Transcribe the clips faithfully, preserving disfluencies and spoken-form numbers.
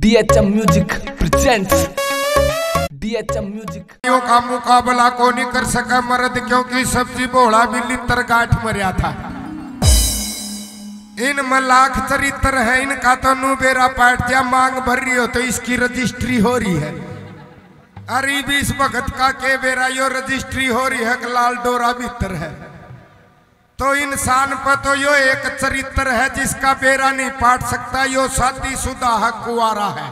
DHM music presents DHM music का मुकाबला को नहीं कर सका मर्द, क्योंकि सब्जी बोला भी लित्र गांठ मरिया था। इन में लाख चरित्र है, इनका तो नू बेरा पाट जा मांग भर रही हो तो इसकी रजिस्ट्री हो रही है। अरे बीस भगत का के बेरा यो रजिस्ट्री हो रही है, लाल डोरा भीतर है। तो इंसान पर तो यो एक चरित्र है जिसका बेरा नहीं पाट सकता, यो शादीशुदा है, कुंवारा है।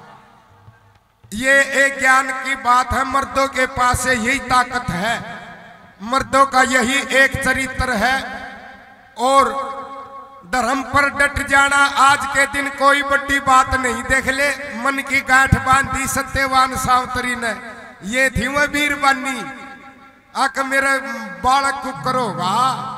ये एक ज्ञान की बात है, मर्दों के पास यही ताकत है, मर्दों का यही एक चरित्र है। और धर्म पर डट जाना आज के दिन कोई बड़ी बात नहीं। देख ले मन की गांठ बांधी सत्यवान सावतरी ने, ये थी वह वीरबानी। आक मेरे बालक को करोगा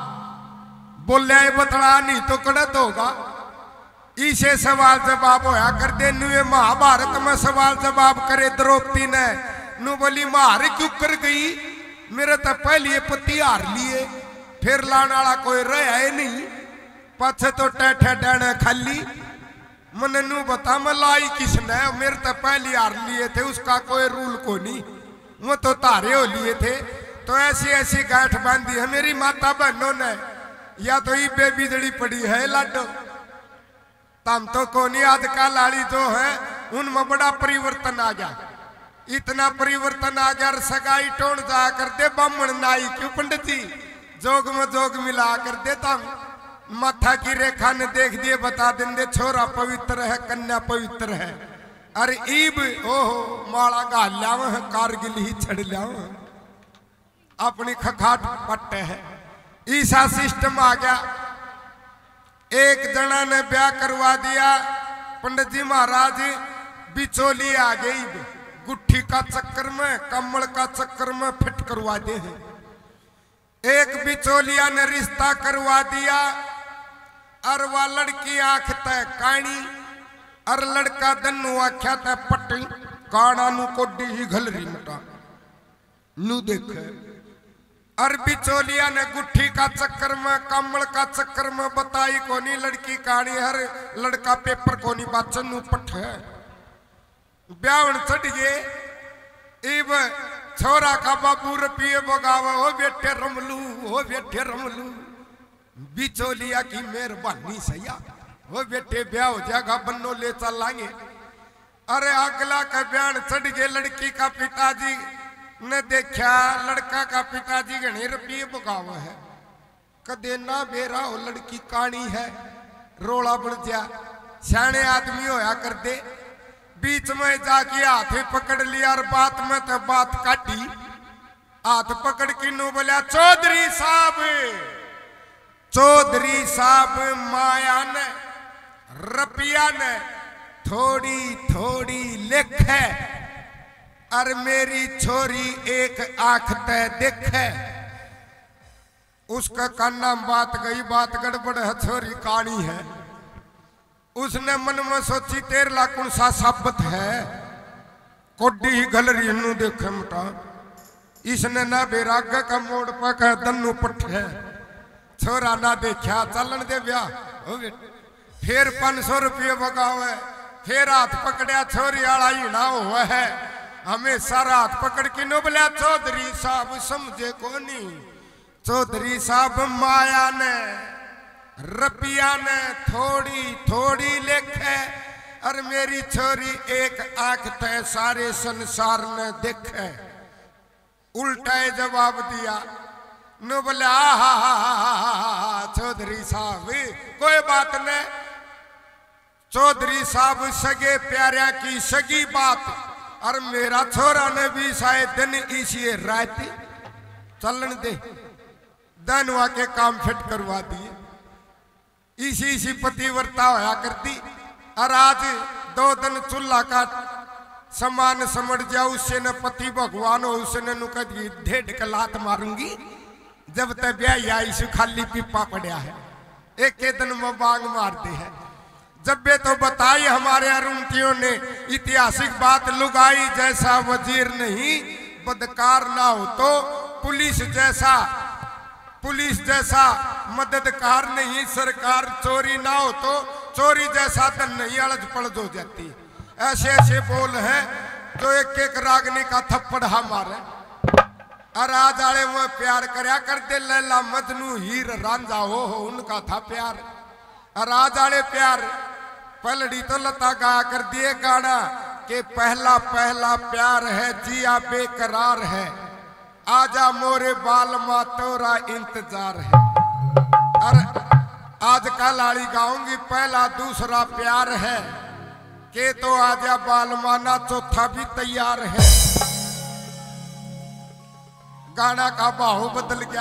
बोले बतला नहीं तो कड़त होगा। इसे सवाल जवाब होया कर दे। नुए महाभारत में सवाल जवाब करे द्रौपदी ने, नु बोली मार क्यों कर गई, मेरे तो पहले पति हार लिए, फिर लाने वाला कोई रहा नहीं, पाछे तो टैठे डैने खाली। मन नू बता मैं लाई किसने, मेरे तो पहले हार लिए थे, उसका कोई रूल को नहीं, वो तो तारे हो लिए थे। तो ऐसी ऐसी गांठ बांधी है मेरी माता बहनों ने, या तो ये बेबी जड़ी पड़ी है लाडो। तम तो कोनी आज का लाड़ी जो है उनमें बड़ा परिवर्तन आ गया, इतना परिवर्तन आ गया। सगाई टोन जा कर दे बामण नाई क्यों पंडित जी, जोग में जोग मिला कर देता हूं। माथा की रेखा ने देख दिए बता देंगे छोरा पवित्र है, कन्या पवित्र है। अरे ईब ओहो माला गा लियाव है, कारगिल ही छड़ लियाव है, अपनी खखाट पट्टे है। ईसा सिस्टम आ गया। एक जना ने ब्याह करवा दिया, पंडित जी महाराज बिचौली आ गई, गुट्ठी का चक्कर में कमल का चक्कर में फिट करवा दे हैं। एक बिचौलिया ने रिश्ता करवा दिया, और वह लड़की आंख तय काणी, और लड़का दन्नू आख्या तय पट्टी काना नु कोडी ही घलरी मटा नू देखे। और बिचौलिया ने गुट्ठी का चक्कर में कमल का चक्कर में बताई कोनी लड़की कहानी, हर लड़का पेपर कोनी बाचन नु पठ है। ब्यावन चढ़ गए, इब छोरा का बाबू रुपये बगावा, हो बेटे रमलू हो बेटे रमलू। बिचौलिया की मेहरबानी सैया, हो बेटे ब्याह हो जाएगा बन्नो ले चलाएंगे। अरे अगला का बयान चढ़ गए, लड़की का पिताजी ने देखा लड़का का पिताजी घने रुपये बगावा है, कदे ना बेरा हो लड़की कानी है, रोला बढ़ जा। सियाने आदमी होया कर दे, बीच में जाके हाथ पकड़ लिया और बात में तो बात काटी। हाथ पकड़ के नो बोलिया चौधरी साहब, चौधरी साहब माया ने रुपया ने थोड़ी थोड़ी लिख है, और मेरी छोरी एक आंख तय देखे। उसका काना बात गई, बात गड़बड़ है, छोरी कानी है। उसने मन में सोची तेरे ला कौन सा साबत है, कोडी ही गलरी नू देखे मटा। इसने ना बेराग का मोड़ पर कह दन्नू पठ है, छोरा ना देखा चलन दे ब्याह। फिर पांच सौ रुपये बगावे, फिर हाथ पकड़िया छोरी आला ही ना हुआ है। हमें सारा हाथ पकड़ के नो बोलिया चौधरी साहब समझे को नहीं, चौधरी साहब माया ने रुपया ने थोड़ी थोड़ी लिखे, और मेरी छोरी एक आंख तय सारे संसार ने देखे। उल्टा जवाब दिया, नो बोले आ हा हा हा चौधरी साहब कोई बात नहीं। चौधरी साहब सगे प्यारिया की सगी बात, और मेरा छोरा ने भी शायद दिन इसी रात चलन दे दनवा के काम फिट करवा दिए। इसी इसी पतिव्रता होया करती। और आज दो दिन चूल्हा का समान समझ जाओ, उससे न पति भगवान हो, उसने नुका दी ढेड का लात मारूंगी। जब तक ब्याह आई सु खाली पीपा पड़ा है, एक एक दिन में बांग मारते हैं। जब बे तो बताई हमारे अरुणतियों ने ऐतिहासिक बात, लुगाई जैसा वजीर नहीं, बदकार ना हो तो पुलिस जैसा, पुलिस जैसा मददगार नहीं, सरकार चोरी ना हो तो चोरी जैसा धन नहीं, अलझ पलझ हो जाती। ऐसे ऐसे बोल हैं जो एक एक रागनी का थप्पड़ हमारे। और आज आले में प्यार करया कर दे लैला मजनू हीर रांझा हो हो उनका था प्यार। और आज आले प्यार पलड़ी तो लता गाया कर दिए गाना कि पहला पहला प्यार है जिया बेकरार है, आजा मोरे बाल मा तोरा इंतजार है। और आज का लाड़ी गाऊंगी पहला दूसरा प्यार है के तो आजा बाल माना चौथा भी तैयार है। गाना का बाहु बदल गया।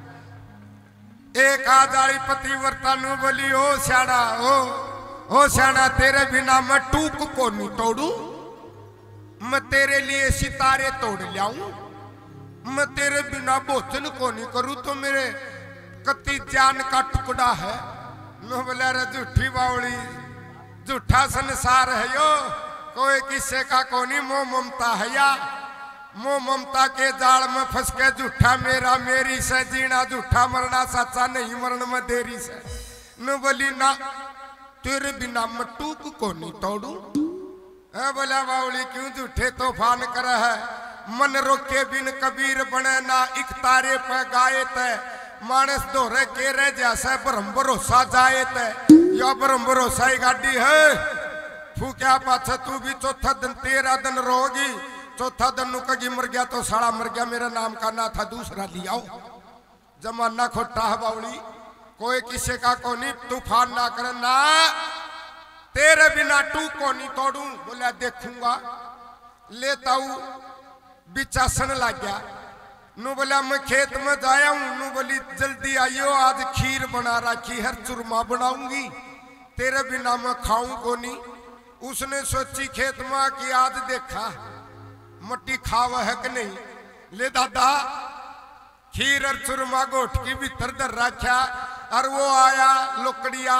एक आजारी पतिव्रता नु बोली ओ श्याणा ओ ओ श्याणा तेरे बिना मैं टूक को नहीं तोड़ू, मैं तेरे लिए सितारे तोड़ लाऊं, मैं तेरे बिना भोजन को नहीं करूं तो मेरे कति जान का टुकड़ा है। मैं बोला रे झूठी बावड़ी झूठा संसार है यो, कोई किस्से का कोनी मोह ममता है या मोह ममता के जाल में फंस के झूठा मेरा मेरी से जीना झूठा मरना सच्चा नहीं मरण में देरी से। मैं बोली ना तेरे बिना मैं टूक को नहीं तोड़ू। बोला बावली क्यों झूठे तूफान कर है, मन रोके बिन कबीर बने ना एक तारे पे गाये ते, मानस दोहरे के रह जैसे ब्रह्म भरोसा जाए ते, या ब्रह्म भरोसा ही गाड़ी है फूक्या पाछा तू भी चौथा दिन तेरह दिन रोगी, चौथा दिन नु कगी मर गया तो साड़ा मर गया, मेरा नाम का ना था दूसरा लियाओ। जमाना खोटा है बावली, कोई किसी का को नहीं तूफान ना करे ना तेरे बिना टू को नहीं तोड़ू। बोला देखूंगा लेता हूं बिचासन लग गया। नु बोला मैं खेत में जाया हूं, नु बोली जल्दी आइयो आज खीर बना रखी है चूरमा बनाऊंगी, तेरे बिना मैं खाऊं को नहीं। उसने सोची खेत में कि आज देखा मट्टी खावा है कि नहीं। ले दादा खीर और चूरमा गोठ की भीतर दर रखा और वो आया लोकड़िया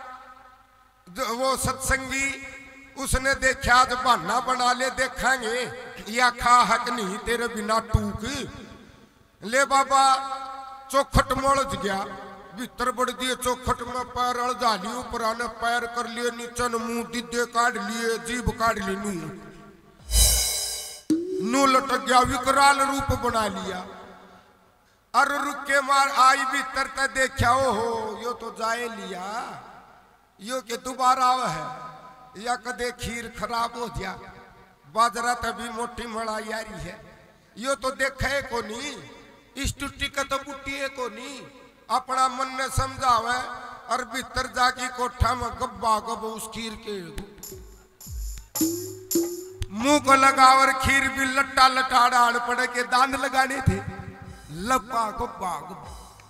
वो सत्संगी, उसने देखा आज बहाना बना ले देखेंगे या खा हक नहीं तेरे बिना टूक। ले बाबा चौखट मोड़ गया भीतर बढ़ दिए चौखट में पैर अड़जा लियो पुराने पैर कर लिए नीचे मुंह दीदे काट लिए जीभ काट ली नू नू लटक गया विकराल रूप बना लिया। और रुक के मार आई भीतर ते देखा ओ हो यो तो जाए लिया यो के दोबारा है या कदे खीर खराब हो गया बाजरा तभी मोटी मड़ा यारी है यो तो देखे को नहीं इस टुट्टी का तो बुट्टी को नहीं अपना मन ने समझावे और भीतर जाके कोठा में गब्बा गब उस खीर के मुंह को लगावर खीर भी लट्टा लटा डाल पड़े के दांत लगाने थे लपा गब्बा गब्बा।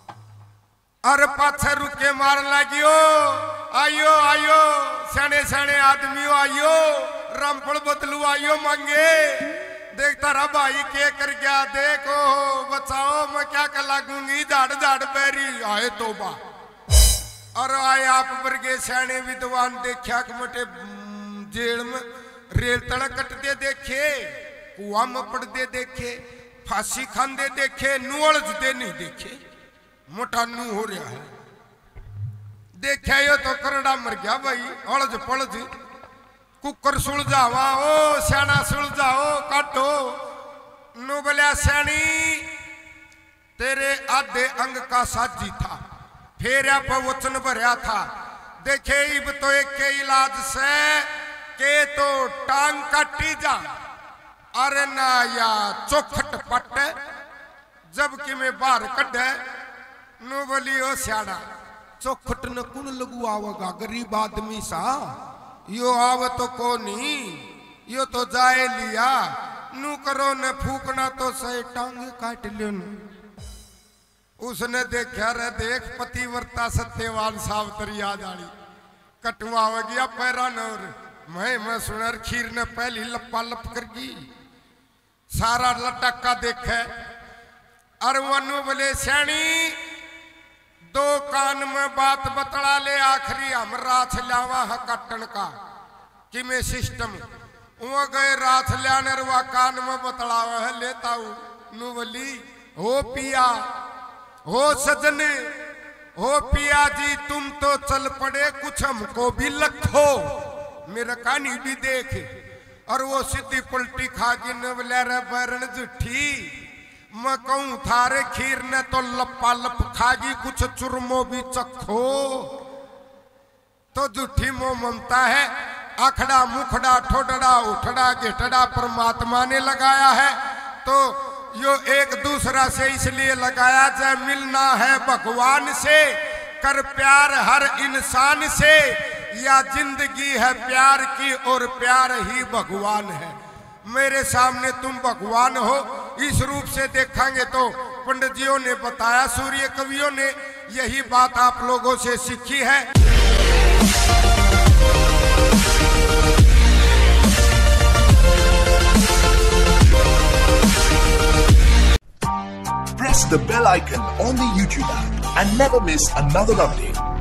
अरे पाछे रुके मार लगियो आयो आयो सने सने आदमी आयो रामफल बदलू आयो मांगे देख तारा भाई के कर गया देखो बचाओ मैं क्या कर लागूंगी झाड़ झाड़ पैरी आए तोबा। और आए आप वर्गे सैने विद्वान देखा मटे जेल में रेल तड़क कटते देखे कुआ में पड़ते देखे फांसी खांदे देखे नुअलजते नहीं देखे मोटा नू हो रहा है देखा यो तो करड़ा मर गया भाई अड़ज पड़ज कुकर सुलझावा ओ स्याणा सुलझाओ काटो नु बोलिया स्याणी तेरे आधे अंग का साजी था फेरिया पर वचन भरया था देखे इब तो एक के इलाज से के तो टांग काटी जा अरे ना या चौखट पट जबकि मैं बाहर कढ़े नु बोली ओ स्याणा चौखट न कुण लगू आवगा गरीब आदमी सा यो आव तो कोनी यो तो जाए लिया नु करो न फूकना तो सही टांगे काट लियो न। उसने देखा रे देख पतिव्रता सत्यवान सावतरी आ जानी कटवा हो गया पैरा नर मैं मैं सुनर खीर ने पहली लप्पा लप कर गई सारा लटका देखे और वनु बोले श्याणी दो कान में बात बतला ले आखिरी हम रात लावा है कट्टन का कि मैं सिस्टम वो गए रात लाने वा कान में बतलावा है लेता हूँ नु बोली हो पिया हो सजन हो पिया जी तुम तो चल पड़े कुछ हमको भी लखो मेरा कहानी भी देख। और वो सीधी पलटी खा के नवलर बरण जुठी, मैं कहूं थारे खीर ने तो लपा लप खागी, कुछ चुरमो भी चखो। तो जुठी मोह ममता है, आखड़ा मुखड़ा ठोडड़ा उठड़ा गेठड़ा परमात्मा ने लगाया है। तो यो एक दूसरा से इसलिए लगाया जाए, मिलना है भगवान से, कर प्यार हर इंसान से, या जिंदगी है प्यार की और प्यार ही भगवान है। मेरे सामने तुम भगवान हो, इस रूप से देखेंगे तो पंडित जियों ने बताया, सूर्य कवियों ने यही बात आप लोगों से सीखी है। Press the bell icon on the YouTube app and never miss another update.